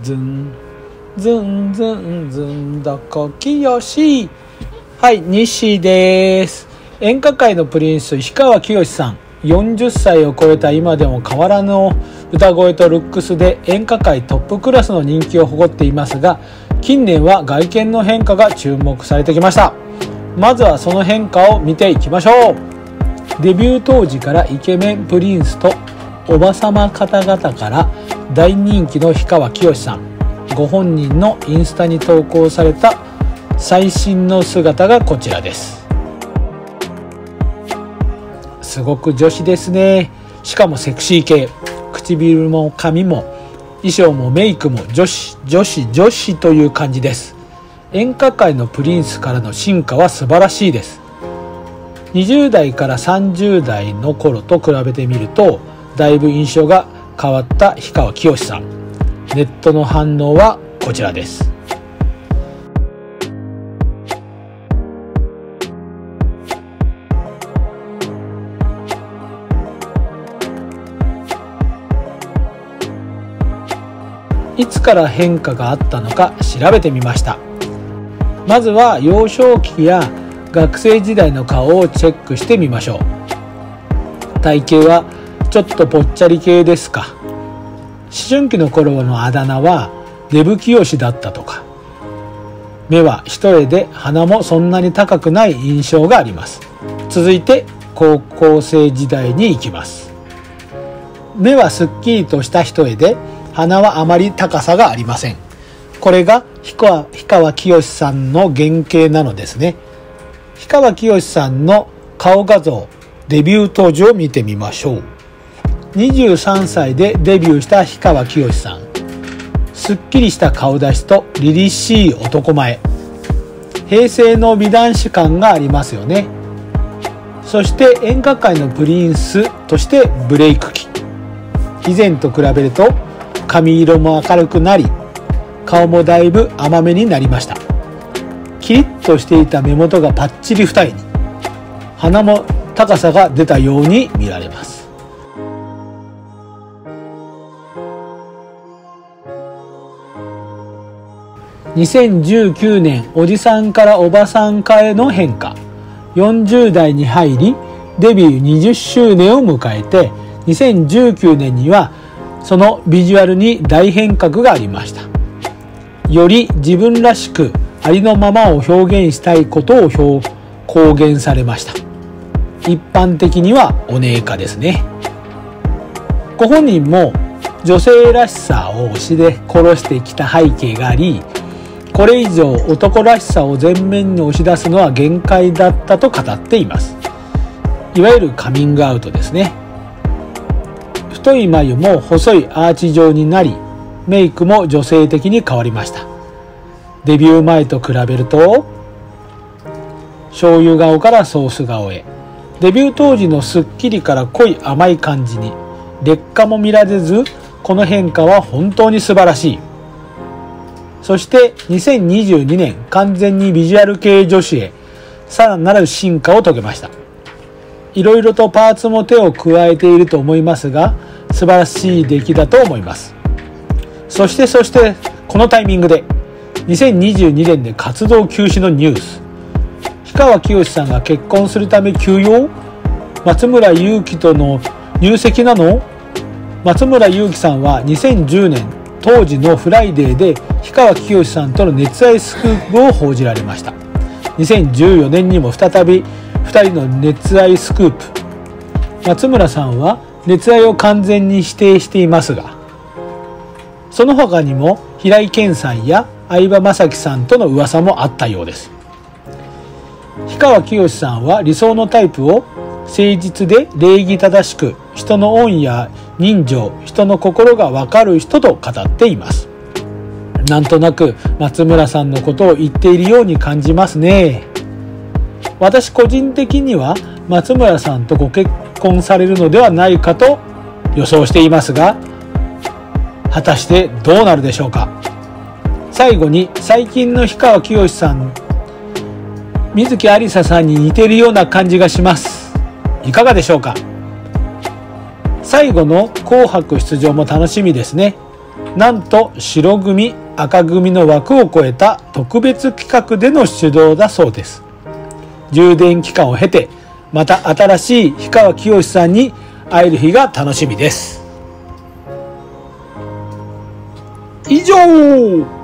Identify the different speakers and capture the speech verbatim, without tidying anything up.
Speaker 1: ずんずんずんずんどこきよし。はい、西です。演歌界のプリンス氷川きよしさん、よんじゅっさいを超えた今でも変わらぬ歌声とルックスで演歌界トップクラスの人気を誇っていますが、近年は外見の変化が注目されてきました。まずはその変化を見ていきましょう。デビュー当時からイケメンプリンスとおばさま方々から大人気の氷川きよしさん、ご本人のインスタに投稿された最新の姿がこちらです。すごく女子ですね。しかもセクシー系、唇も髪も衣装もメイクも女子女子女子という感じです。演歌界のプリンスからの進化は素晴らしいです。にじゅう代からさんじゅう代の頃と比べてみるとだいぶ印象が変わった氷川きよしさん。ネットの反応はこちらです。いつから変化があったのか調べてみました。まずは幼少期や学生時代の顔をチェックしてみましょう。体型はちょっとぽっちゃり系ですか。思春期の頃のあだ名はデブきよしだったとか。目は一重で鼻もそんなに高くない印象があります。続いて高校生時代に行きます。目はすっきりとした一重で鼻はあまり高さがありません。これが氷川きよしさんの原型なのですね。氷川きよしさんの顔画像、デビュー当時を見てみましょう。にじゅうさんさいでデビューした氷川きよしさん。すっきりした顔立ちと凛々しい男前。平成の美男子感がありますよね。そして演歌界のプリンスとしてブレイク期。以前と比べると髪色も明るくなり、顔もだいぶ甘めになりました。キリッとしていた目元がパッチリ二重に、鼻も高さが出たように見られます。にせんじゅうきゅうねん、おじさんからおばさん化への変化。よんじゅう代に入りデビューにじゅっしゅうねんを迎えて、にせんじゅうきゅうねんにはそのビジュアルに大変革がありました。より自分らしくありのままを表現したいことを表公言されました。一般的にはお姉化ですね。ご本人も女性らしさを押しで殺してきた背景があり、これ以上男らしさを前面に押し出すのは限界だったと語っています。いわゆるカミングアウトですね。太い眉も細いアーチ状になり、メイクも女性的に変わりました。デビュー前と比べると醤油顔からソース顔へ、デビュー当時のすっきりから濃い甘い感じに劣化も見られず、この変化は本当に素晴らしい。そしてにせんにじゅうにねん、完全にビジュアル系女子へさらなる進化を遂げました。いろいろとパーツも手を加えていると思いますが、素晴らしい出来だと思います。そしてそしてこのタイミングでにせんにじゅうにねんで活動休止のニュース。氷川きよしさんが結婚するため休養？松村雄基との入籍なの？松村雄基さんはにせんじゅうねん当時のフライデーで氷川きよしさんとの熱愛スクープを報じられました。にせんじゅうよねんにも再びふたりの熱愛スクープ。松村さんは熱愛を完全に否定していますが、その他にも平井堅さんや相葉雅紀さんとの噂もあったようです。氷川きよしさんは理想のタイプを誠実で礼儀正しく、人の恩や人情、人の心が分かる人と語っています。なんとなく松村さんのことを言っているように感じますね。私個人的には松村さんとご結婚されるのではないかと予想していますが、果たしてどうなるでしょうか。最後に最近の氷川きよしさん、観月ありささんに似ているような感じがします。いかがでしょうか。最後の紅白出場も楽しみですね。 なんと白組赤組の枠を超えた特別企画での出動だそうです。充電期間を経てまた新しい氷川きよしさんに会える日が楽しみです。以上。